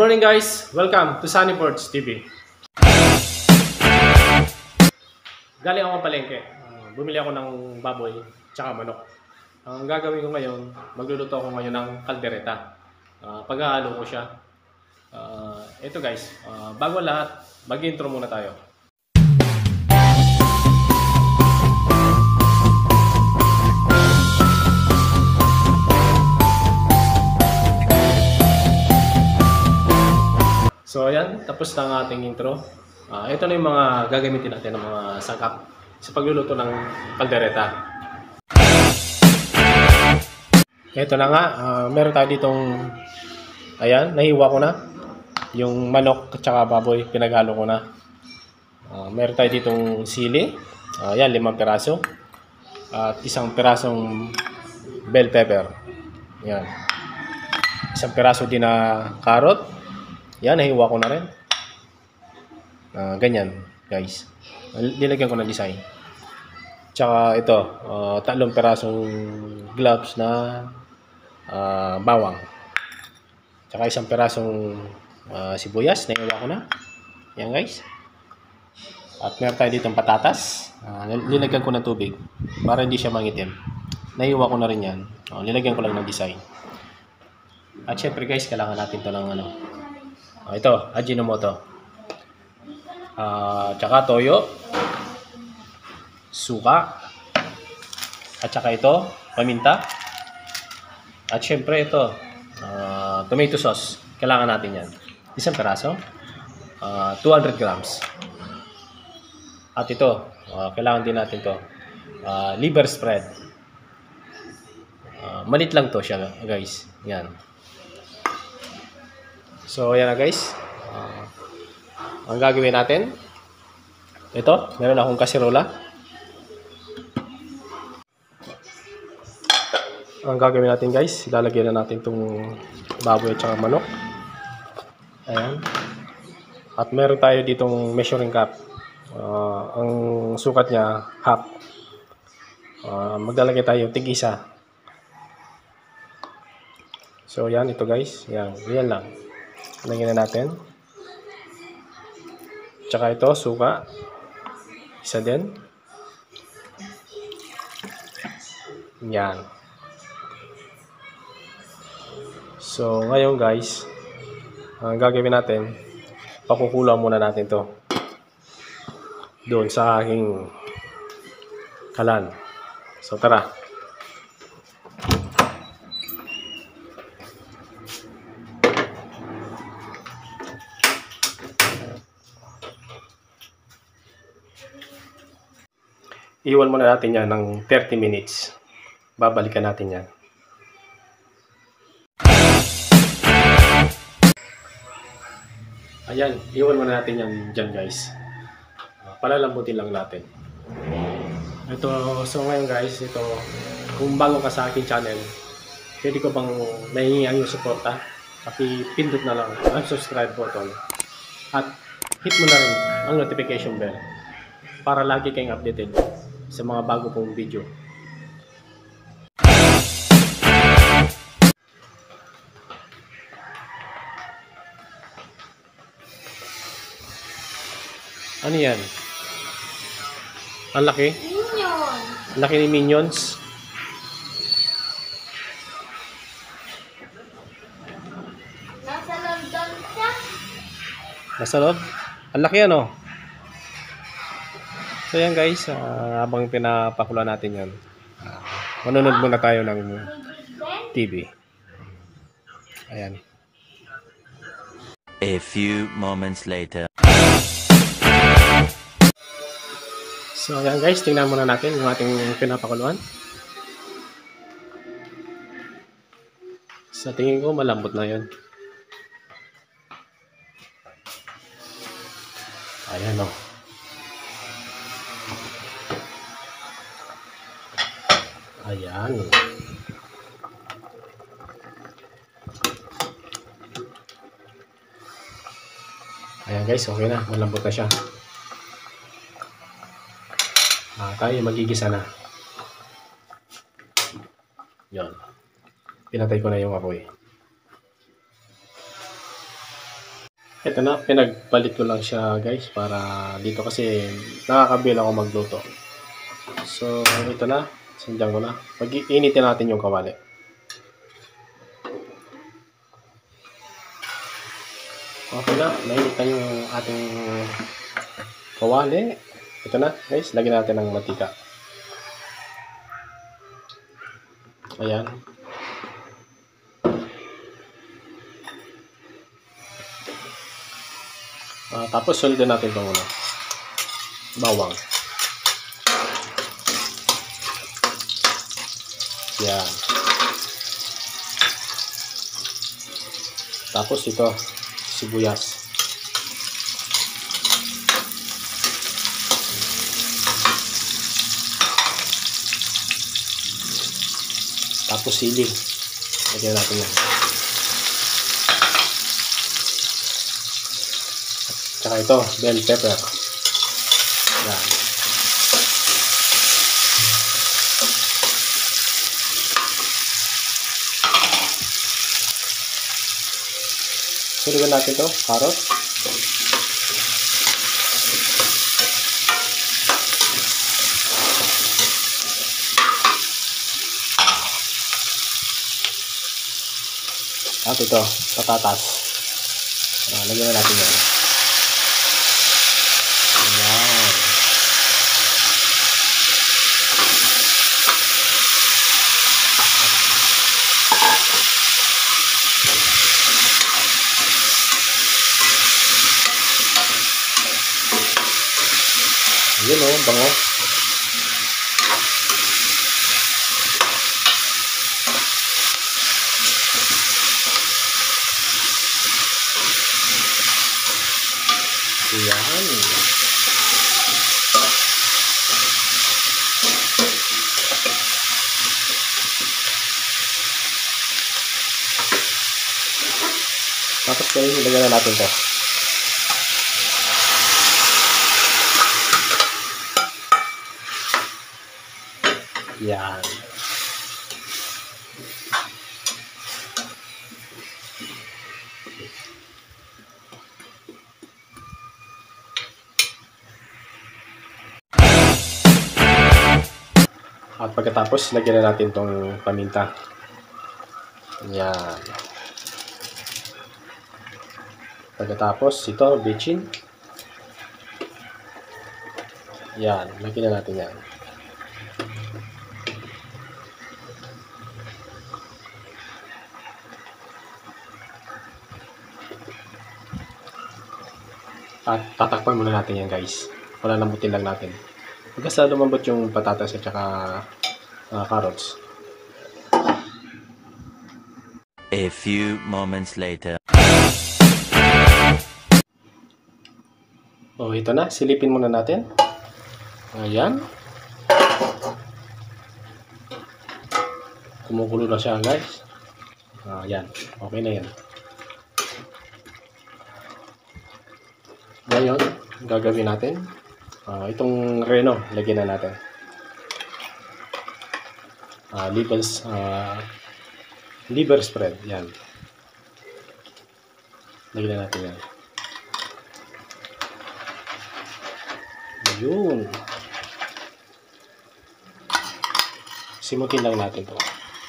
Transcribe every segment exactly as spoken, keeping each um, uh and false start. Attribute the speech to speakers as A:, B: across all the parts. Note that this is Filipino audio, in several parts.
A: morning guys! Welcome to Sunny Ports T V. Galing ako palengke. Uh, bumili ako ng baboy tsaka manok. Ang gagawin ko ngayon, magluluto ako ngayon ng kaldereta. Uh, Paghahalo ko siya. Uh, ito guys, uh, bago lahat, mag-intro muna tayo. So ayan, tapos na ang ating intro. Uh, ito na yung mga gagamitin natin ng mga sangkap sa pagluluto ng kaldereta. Ito na nga, uh, meron tayo ditong, ayan, nahiwa ko na. Yung manok at saka baboy, pinaghalo ko na. Uh, meron tayo ditong sili, uh, ayan, limang piraso. At isang pirasong bell pepper. Ayan. Isang piraso din na carrot. Yan, nahiwa ko na rin. Uh, ganyan, guys. Nilagyan ko ng design. Tsaka ito, uh, tatlong perasong gloves na uh, bawang. Tsaka isang perasong uh, sibuyas, nahiwa ko na. Yan, guys. At meron tayo ditong patatas. Uh, nilagyan ko ng tubig para hindi siya mangitim. Nahiwa ko na rin yan. Uh, nilagyan ko lang ng design. At syempre, guys, kailangan natin ito ng ano. Uh, ito, Ajinomoto. Uh, tsaka toyo. Suka. At tsaka ito, paminta. At syempre ito, uh, tomato sauce. Kailangan natin yan. Isang peraso. Uh, two hundred grams. At ito, uh, kailangan din natin to. Uh, liver spread. Uh, malit lang to siya, guys. Yan. So, yan na guys. Uh, ang gagawin natin, ito, meron akong kasirola. Ang gagawin natin guys, ilalagay na natin itong baboy at saka manok. Ayan. At meron tayo ditong measuring cup. Uh, ang sukat niya, half. Uh, maglalagay tayo tig-isa. So, yan, ito guys. Yan, yan lang. Lagyan na natin. Tsaka ito, suka. Isa din. Yan. So, ngayon guys, ang gagawin natin, pakukulang muna natin to doon sa aking kalan. So, tara. Iwan muna natin yan ng thirty minutes. Babalikan natin yan. Ayan, iwan muna natin yan dyan guys. Palalambutin lang natin. Ito, so ngayon guys, ito, kung bago ka sa aking channel, pwede ko bang nahingi ang iyong suporta? Pakipindot na lang ang subscribe button. At hit mo na rin ang notification bell para lagi kayong updated sa mga bago kong video. Ano yan? Ang laki?
B: Minion.
A: Laki ni Minions.
B: Nasa London siya.
A: Nasa loob? Ang laki ano? So yan guys, uh, habang pinapakula natin yan, uh, manunod muna tayo ng T V. Ayan.
C: A few moments later.
A: So ayan guys, tingnan muna natin yung ating pinapakuluan. Sa tingin ko malambot na yun. Ayan o. Oh. Ayan. Ayan guys, okay na. Malambot na siya. Ah, tayo magigisa na. Yan. Pinatay ko na yung apoy. Ito na, pinagpalit ko lang siya guys para dito kasi nakakabila ako magluto. So, ito na. Sindihan ko na. Pag-iinitin natin yung kawali. Okay na, mainit na yung ating kawali. Ito na guys, lagyan natin ng mantika. Ayan. Uh, tapos sundan natin itong ano, bawang. Yan. Tapos ito, sibuyas. Tapos sili. Lagyan natin yan. Tsaka ito, bell pepper. Yan. Sulugan natin ito, carrot. At ito, patatas. Ah, lagyan na natin yan. Ayan. Ayan o, bango. Ayan. Tapos guys, ilagyan na natin ito. Yan. At pagkatapos, lagyan na natin itong paminta. Yan. Pagkatapos, ito, bitchin. Yan, lagyan na natin yan. At tatakpan muna natin yan guys. Wala lambutin lang natin. Hanggang sa lumambot yung patatas at saka uh, carrots.
C: A few moments later.
A: Oh, ito na. Silipin muna natin. Ayan. Kumukulo na siya guys. Ayan. Okay na yan. Ngayon, gagawin natin. Uh, itong reno, lagyan na natin. Uh, livers, uh, liver spread. Yan. Lagyan na natin yan. Yun. Simutin lang natin to.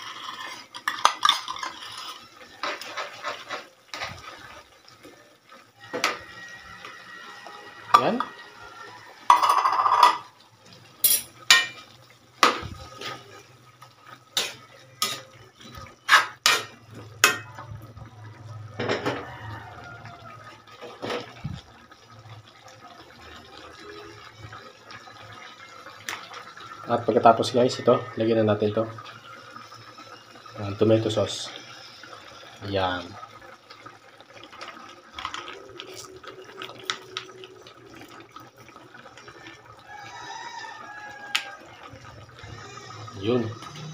A: Yan. At pagkatapos guys, ito, lagyan na natin ito. Uh, tomato sauce. Ayan. Yun.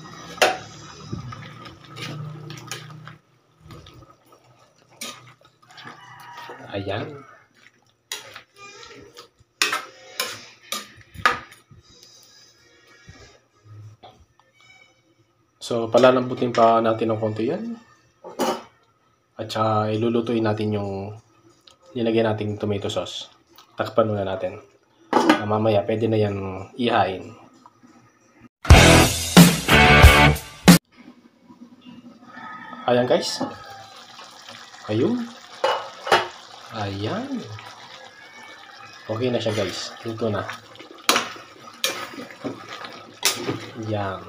A: Ayan. So, palalambutin pa natin ng konti yan. At saka ilulutuin natin yung nilagyan natin tomato sauce. Takpan muna natin. Uh, mamaya pwede na yan ihain. Ayan guys. Ayun. Ayan. Okay na siya guys. Luto na. Yan.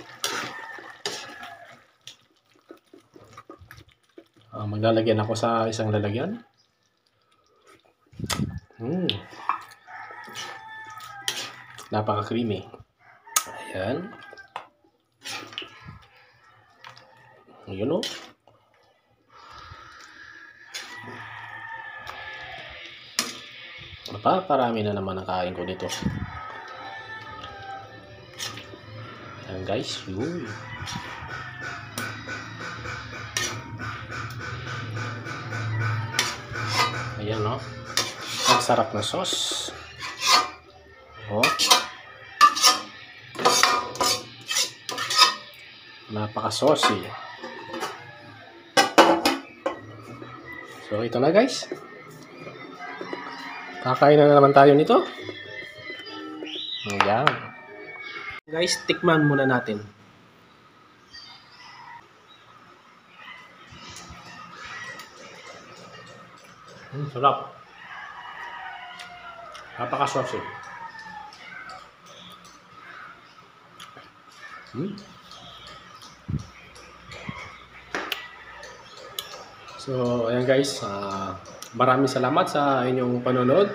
A: Uh, maglalagyan ako sa isang lalagyan. Hmm. Napaka-creamy. Ayan. Ayan o. Napaparami na naman ang kain ko dito. Ayan guys. Yun. Ayan o. Ang sarap na sauce. Oh. Napaka-saucy. So, ito na guys. Kakain na naman tayo nito. Ayan. Guys, tikman muna natin. Hmm, sarap. Napaka-saucy. Hmm. So, ayan guys, uh, maraming salamat sa inyong panonood.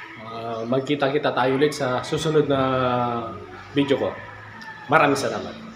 A: Uh, magkita-kita tayo ulit sa susunod na video ko. Maraming salamat.